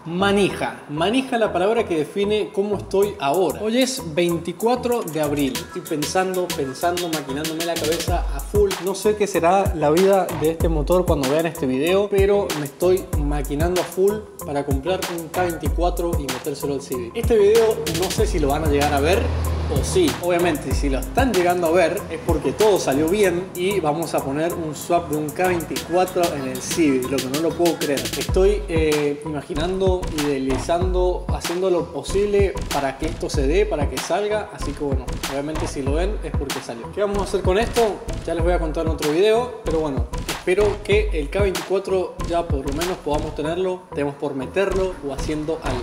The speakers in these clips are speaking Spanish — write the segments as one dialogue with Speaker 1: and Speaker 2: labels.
Speaker 1: Manija. Manija, la palabra que define cómo estoy ahora. Hoy es 24 de abril. Estoy pensando, maquinándome la cabeza a full. No sé qué será la vida de este motor cuando vean este video, pero me estoy maquinando a full para comprar un K24 y metérselo al Civic. Este video no sé si lo van a llegar a ver o sí. Obviamente, si lo están llegando a ver es porque todo salió bien y vamos a poner un swap de un K24 en el Civic, lo que no lo puedo creer. Estoy imaginando, idealizando, haciendo lo posible para que esto se dé, para que salga, así que bueno, obviamente si lo ven es porque salió. ¿Qué vamos a hacer con esto? Ya les voy a contar en otro video, pero bueno, espero que el K24 ya por lo menos podamos tenerlo, tenemos por meterlo o haciendo algo.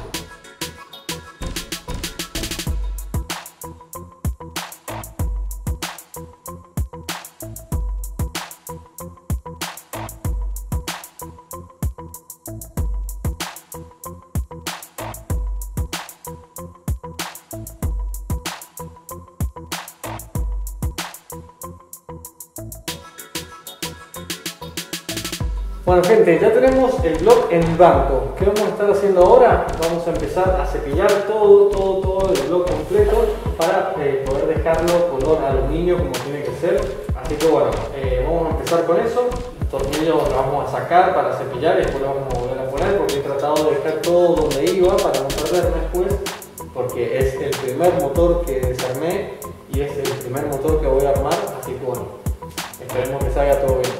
Speaker 1: Bueno gente, ya tenemos el block en blanco. ¿Qué vamos a estar haciendo ahora? Vamos a empezar a cepillar todo el block completo para poder dejarlo color aluminio como tiene que ser. Así que bueno, vamos a empezar con eso. El tornillo lo vamos a sacar para cepillar y después lo vamos a volver a poner porque he tratado de dejar todo donde iba para no perderme después, porque es el primer motor que desarmé y es el primer motor que voy a armar. Así que bueno, esperemos que salga todo bien.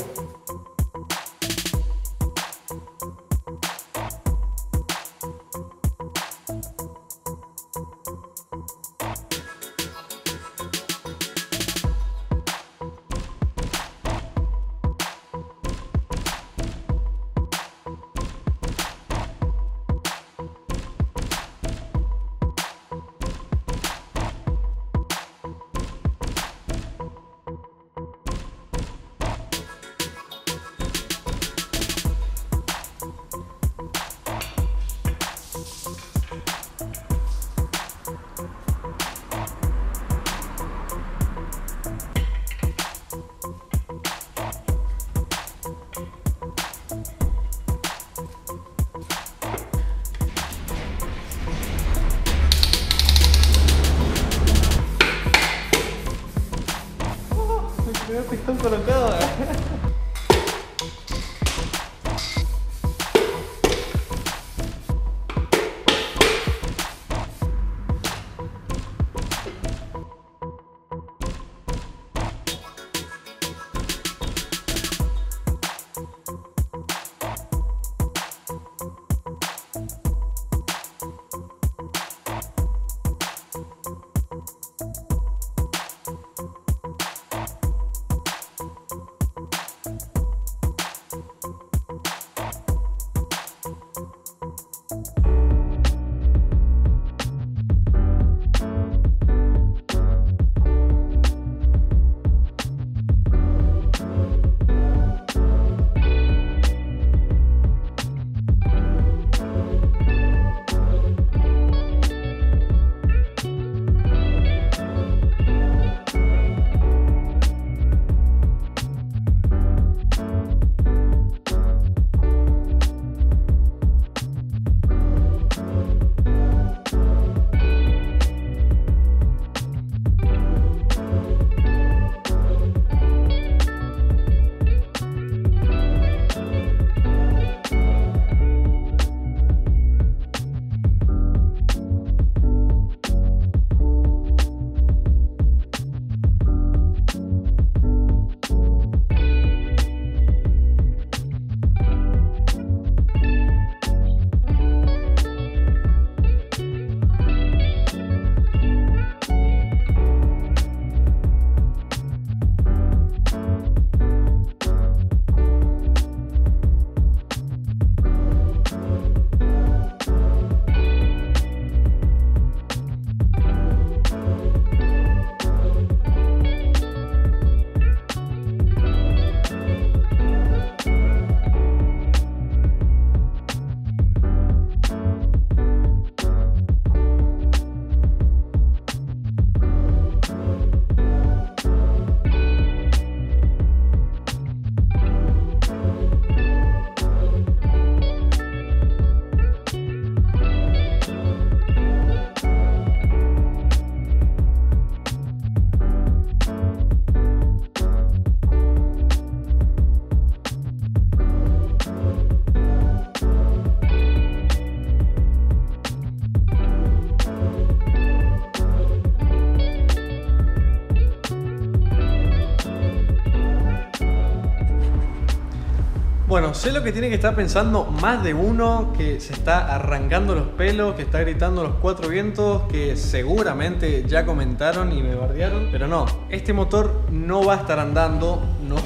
Speaker 1: Bueno, sé lo que tiene que estar pensando más de uno, que se está arrancando los pelos, que está gritando los cuatro vientos, que seguramente ya comentaron y me bardearon, pero no, este motor no va a estar andando,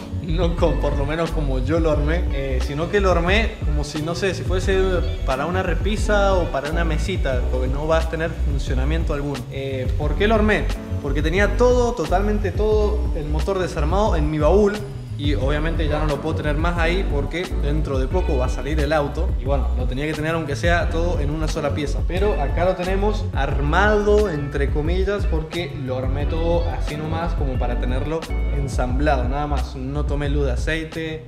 Speaker 1: por lo menos como yo lo armé, sino que lo armé como si, no sé, si fuese para una repisa o para una mesita, porque no va a tener funcionamiento alguno. ¿Por qué lo armé? Porque tenía todo, totalmente todo, el motor desarmado en mi baúl. Y obviamente ya no lo puedo tener más ahí porque dentro de poco va a salir el auto. Y bueno, lo tenía que tener aunque sea todo en una sola pieza. Pero acá lo tenemos armado, entre comillas, porque lo armé todo así nomás como para tenerlo ensamblado. Nada más, no tomé luz de aceite,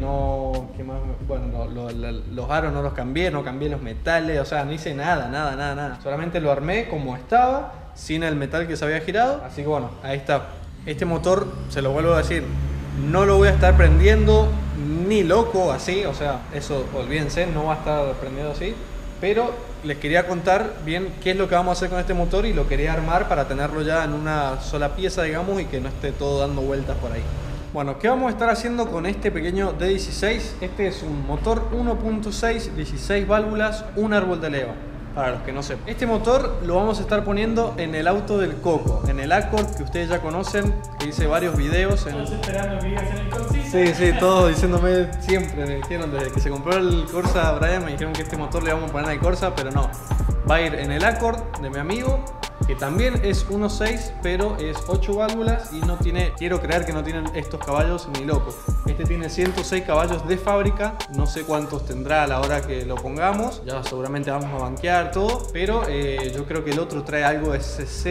Speaker 1: ¿qué más? Bueno, los aros no los cambié, no cambié los metales. O sea, no hice nada. Solamente lo armé como estaba, sin el metal que se había girado. Así que bueno, ahí está. Este motor, se lo vuelvo a decir, no lo voy a estar prendiendo ni loco así, o sea, eso olvídense, no va a estar prendiendo así. Pero les quería contar bien qué es lo que vamos a hacer con este motor y lo quería armar para tenerlo ya en una sola pieza, digamos, y que no esté todo dando vueltas por ahí. Bueno, ¿qué vamos a estar haciendo con este pequeño D16? Este es un motor 1.6, 16 válvulas, un árbol de leva. Para los que no sepan, este motor lo vamos a estar poniendo en el auto del Coco, en el Accord que ustedes ya conocen, que hice varios videos.
Speaker 2: Todos esperando que digas en el Corsa.
Speaker 1: Sí, todos diciéndome siempre, me dijeron desde que se compró el Corsa Brian, me dijeron que este motor le vamos a poner al Corsa, pero no, va a ir en el Accord de mi amigo, que también es 1.6, pero es 8 válvulas y no tiene, quiero creer que no tienen estos caballos ni loco. Este tiene 106 caballos de fábrica, no sé cuántos tendrá a la hora que lo pongamos, ya seguramente vamos a banquear todo, pero yo creo que el otro trae algo de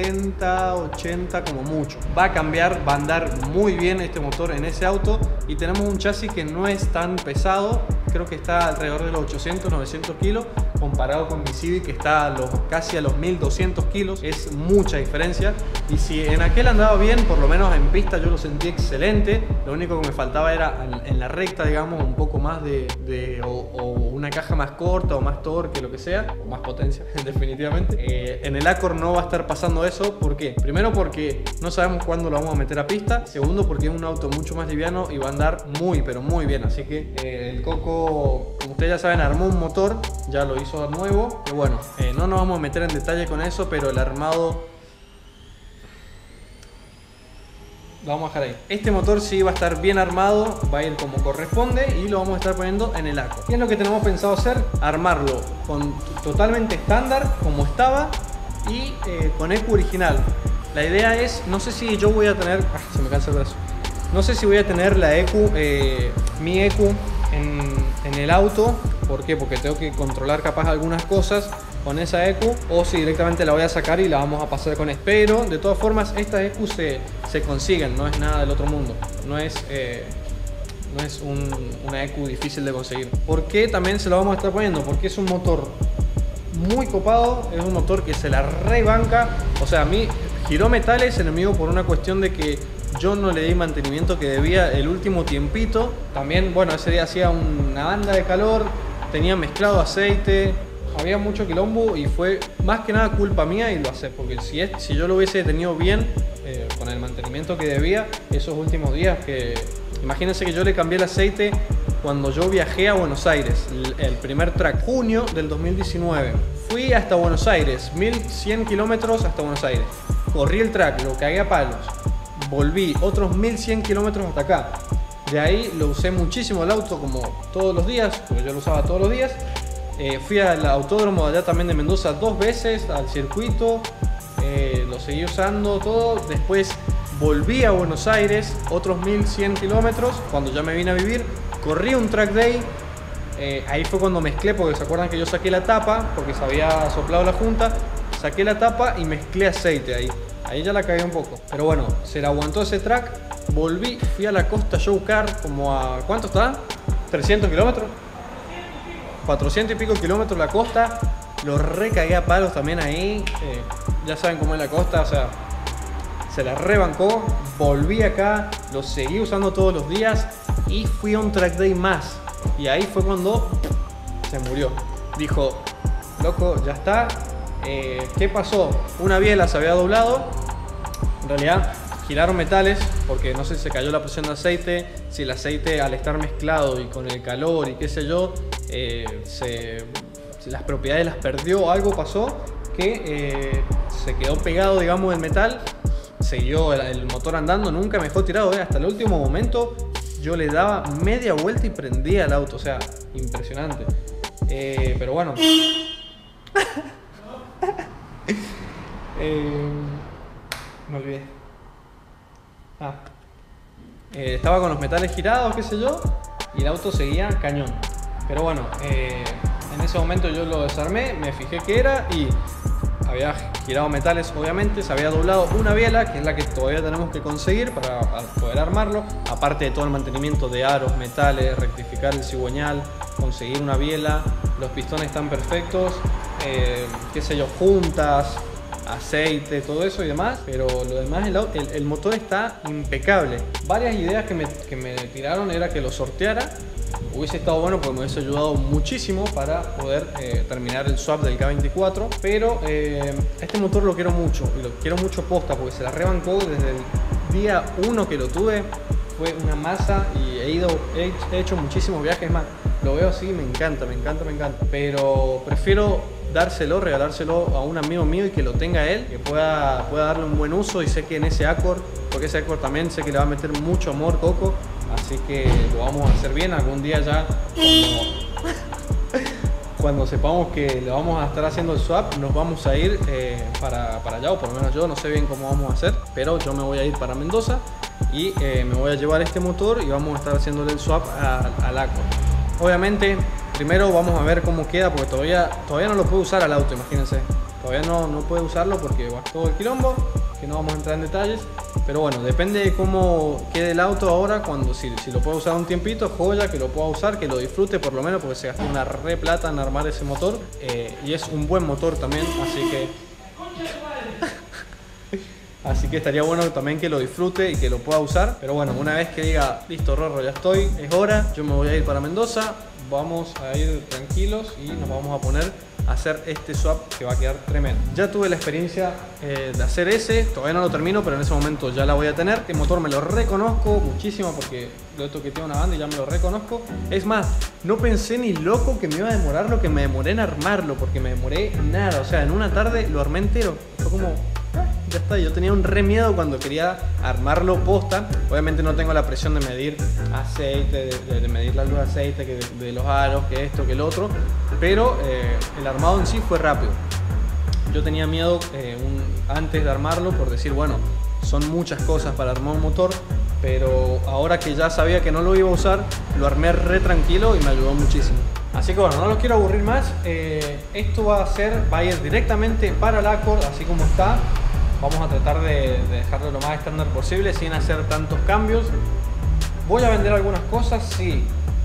Speaker 1: 60, 80 como mucho. Va a cambiar, va a andar muy bien este motor en ese auto y tenemos un chasis que no es tan pesado, creo que está alrededor de los 800, 900 kilos, comparado con mi Civic que está casi a los 1200 kilos, es mucha diferencia. Y si en aquel andaba bien, por lo menos en pista yo lo sentí excelente, lo único que me faltaba era en la recta, digamos, un poco más o una caja más corta o más torque, lo que sea, o más potencia, definitivamente. En el Accord no va a estar pasando eso. ¿Por qué? Primero porque no sabemos cuándo lo vamos a meter a pista, segundo porque es un auto mucho más liviano y va a andar muy, pero muy bien. Así que el Coco, como ustedes ya saben, armó un motor, ya lo hizo nuevo, y bueno, no nos vamos a meter en detalle con eso, pero el armado lo vamos a dejar ahí. Este motor sí va a estar bien armado, va a ir como corresponde y lo vamos a estar poniendo en el Accord. ¿Qué es lo que tenemos pensado hacer? Armarlo totalmente estándar, como estaba, y con ECU original. La idea es, no sé si yo voy a tener... se me cansa el brazo. No sé si voy a tener la ECU, mi ECU en el auto. ¿Por qué? Porque tengo que controlar capaz algunas cosas con esa ECU, o si directamente la voy a sacar y la vamos a pasar con esto. Pero de todas formas estas ECU se consiguen, no es nada del otro mundo, no es una ECU difícil de conseguir. ¿Por qué también se la vamos a estar poniendo? Porque es un motor muy copado, es un motor que se la rebanca. O sea, a mí giró metales, enemigo, por una cuestión de que yo no le di mantenimiento que debía el último tiempito. También, bueno, ese día hacía una banda de calor, tenía mezclado aceite, había mucho quilombo y fue más que nada culpa mía y lo acepto. Porque si yo lo hubiese tenido bien, con el mantenimiento que debía esos últimos días, que imagínense que yo le cambié el aceite cuando yo viajé a Buenos Aires, el primer track, junio del 2019. Fui hasta Buenos Aires, 1100 kilómetros hasta Buenos Aires. Corrí el track, lo cagué a palos. Volví otros 1100 kilómetros hasta acá. De ahí lo usé muchísimo el auto, como todos los días, porque yo lo usaba todos los días. Fui al autódromo de allá también de Mendoza 2 veces, al circuito. Lo seguí usando todo. Después volví a Buenos Aires, otros 1100 kilómetros, cuando ya me vine a vivir. Corrí un track day. Ahí fue cuando mezclé, porque se acuerdan que yo saqué la tapa, porque se había soplado la junta. Saqué la tapa y mezclé aceite ahí. Ahí ya la cagué un poco. Pero bueno, se la aguantó ese track. Volví, fui a la Costa Show Car, como a... ¿cuánto está? ¿300 kilómetros? 400 y pico kilómetros la costa. Lo recagué a palos también ahí. Ya saben cómo es la costa, o sea, se la rebancó. Volví acá, lo seguí usando todos los días y fui a un track day más. Y ahí fue cuando se murió. Dijo, loco, ya está. ¿Qué pasó? Una biela se había doblado. En realidad giraron metales porque no sé si se cayó la presión de aceite, si el aceite al estar mezclado y con el calor y qué sé yo, las propiedades las perdió, algo pasó que se quedó pegado, digamos, el metal, siguió el motor andando, nunca me dejó tirado, hasta el último momento yo le daba media vuelta y prendía el auto, o sea, impresionante. Pero bueno. Me olvidé. Estaba con los metales girados, qué sé yo, y el auto seguía cañón. Pero bueno, en ese momento yo lo desarmé, me fijé qué era y había girado metales, obviamente, se había doblado una biela, que es la que todavía tenemos que conseguir para poder armarlo, aparte de todo el mantenimiento de aros, metales, rectificar el cigüeñal, conseguir una biela, los pistones están perfectos, qué sé yo, juntas, aceite, todo eso y demás, pero lo demás, el motor está impecable. Varias ideas que me tiraron era que lo sorteara. Hubiese estado bueno porque me hubiese ayudado muchísimo para poder terminar el swap del K24, pero este motor lo quiero mucho y lo quiero mucho posta porque se la rebancó desde el día 1 que lo tuve. Fue una masa y he hecho muchísimos viajes más. Lo veo así, me encanta, pero prefiero regalárselo a un amigo mío y que lo tenga él, que pueda darle un buen uso, y sé que en ese Accord, porque ese Accord también sé que le va a meter mucho amor Coco, así que lo vamos a hacer bien. Algún día ya cuando sepamos que le vamos a estar haciendo el swap, nos vamos a ir para allá, o por lo menos yo no sé bien cómo vamos a hacer, pero yo me voy a ir para Mendoza y me voy a llevar este motor y vamos a estar haciéndole el swap al Accord. Obviamente primero vamos a ver cómo queda, porque todavía no lo puedo usar al auto, imagínense. Todavía no puedo usarlo porque va todo el quilombo, que no vamos a entrar en detalles. Pero bueno, depende de cómo quede el auto ahora, si lo puedo usar un tiempito, joya, que lo pueda usar, que lo disfrute por lo menos, porque se gastó una re plata en armar ese motor. Y es un buen motor también, así que estaría bueno también que lo disfrute y que lo pueda usar. Pero bueno, una vez que diga, listo Rorro, ya estoy, es hora, yo me voy a ir para Mendoza, vamos a ir tranquilos y nos vamos a poner a hacer este swap que va a quedar tremendo. Ya tuve la experiencia de hacer todavía no lo termino, pero en ese momento ya la voy a tener. Este motor me lo reconozco muchísimo porque lo he toqueteado una banda y ya me lo reconozco. Es más, no pensé ni loco que me iba a demorar lo que me demoré en armarlo, porque me demoré nada, o sea, en una tarde lo armé entero. Fue como, ya está. Yo tenía un re miedo cuando quería armarlo posta. Obviamente no tengo la presión de medir aceite, de medir la luz de aceite, de los aros, que esto, que el otro, pero el armado en sí fue rápido. Yo tenía miedo antes de armarlo por decir, bueno, son muchas cosas para armar un motor, pero ahora que ya sabía que no lo iba a usar, lo armé re tranquilo y me ayudó muchísimo. Así que bueno, no los quiero aburrir más. Esto va a ir directamente para el Accord, así como está. Vamos a tratar de dejarlo lo más estándar posible sin hacer tantos cambios. Voy a vender algunas cosas, sí.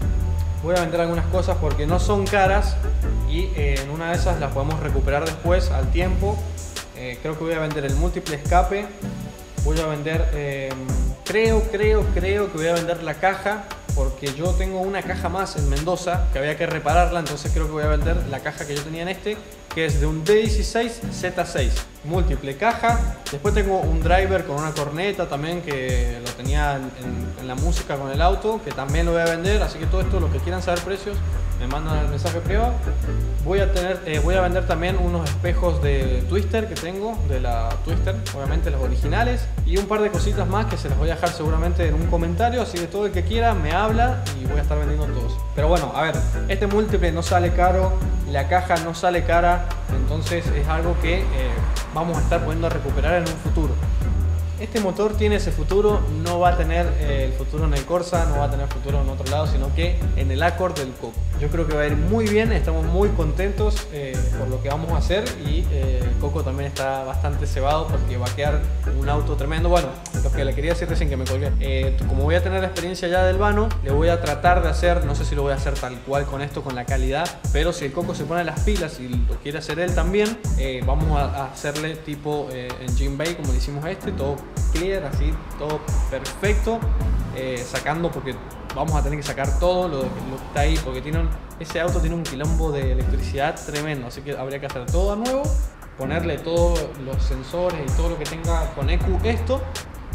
Speaker 1: Voy a vender algunas cosas porque no son caras y en una de esas las podemos recuperar después al tiempo. Creo que voy a vender el múltiple escape. Voy a vender, creo que voy a vender la caja, porque yo tengo una caja más en Mendoza que había que repararla, entonces creo que voy a vender la caja que yo tenía en que es de un D16 Z6, múltiple caja. Después tengo un driver con una corneta también que lo tenía en la música con el auto, que también lo voy a vender. Así que todo esto, los que quieran saber precios, me mandan el mensaje privado. Voy a vender también unos espejos de Twister que tengo, de la Twister, obviamente los originales, y un par de cositas más que se las voy a dejar seguramente en un comentario. Así que todo el que quiera me habla y voy a estar vendiendo todos. Pero bueno, a ver, este múltiple no sale caro, la caja no sale cara, entonces es algo que vamos a estar pudiendo recuperar en un futuro. Este motor tiene ese futuro, no va a tener el futuro en el Corsa, no va a tener futuro en otro lado, sino que en el Accord del Coco. Yo creo que va a ir muy bien, estamos muy contentos por lo que vamos a hacer, y el Coco también está bastante cebado porque va a quedar un auto tremendo. Bueno, lo que le quería decir recién que me colgué, como voy a tener la experiencia ya del vano, le voy a tratar de hacer, no sé si lo voy a hacer tal cual con esto, con la calidad, pero si el Coco se pone las pilas y lo quiere hacer él también, vamos a hacerle tipo Engine Bay como le hicimos todo clear, así, todo perfecto, sacando, porque vamos a tener que sacar todo lo que está ahí, porque ese auto tiene un quilombo de electricidad tremendo, así que habría que hacer todo de nuevo, ponerle todos los sensores y todo lo que tenga con EQ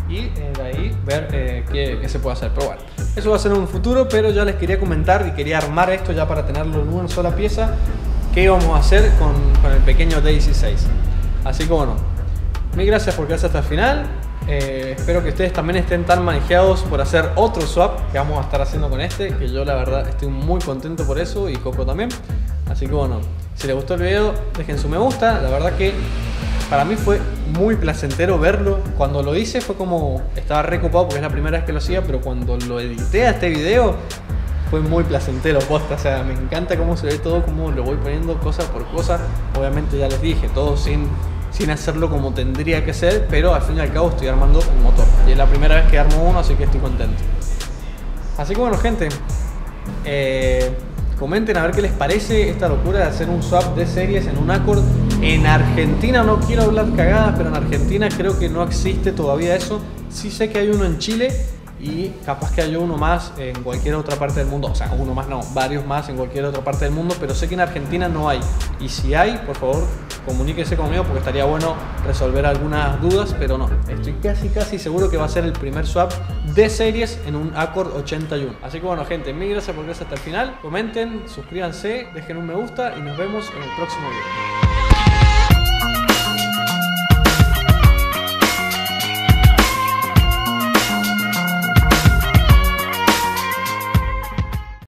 Speaker 1: y de ahí ver qué se puede hacer. Pero bueno, eso va a ser en un futuro, pero ya les quería comentar y quería armar esto ya para tenerlo en una sola pieza, qué íbamos a hacer con el pequeño Daisy 6. Así que bueno, mil gracias por quedarse hasta el final. Espero que ustedes también estén tan manejados por hacer otro swap que vamos a estar haciendo con este, que yo la verdad estoy muy contento por eso y Coco también. Así que bueno, si les gustó el video, dejen su me gusta. La verdad que para mí fue muy placentero verlo. Cuando lo hice fue como, estaba recopado porque es la primera vez que lo hacía, pero cuando lo edité a este video fue muy placentero, posta. O sea, me encanta cómo se ve todo, cómo lo voy poniendo cosa por cosa. Obviamente ya les dije, todo sin hacerlo como tendría que ser, pero al fin y al cabo estoy armando un motor. Y es la primera vez que armo uno, así que estoy contento. Así que bueno, gente, comenten a ver qué les parece esta locura de hacer un swap de series en un Accord. En Argentina, no quiero hablar cagadas, pero en Argentina creo que no existe todavía eso. Sí sé que hay uno en Chile y capaz que hay uno más en cualquier otra parte del mundo. O sea, uno más no, varios más en cualquier otra parte del mundo, pero sé que en Argentina no hay. Y si hay, por favor, comuníquese conmigo porque estaría bueno resolver algunas dudas, pero no. Estoy casi seguro que va a ser el primer swap de series en un Accord 81. Así que bueno, gente, mil gracias por verse hasta el final. Comenten, suscríbanse, dejen un me gusta y nos vemos en el próximo video.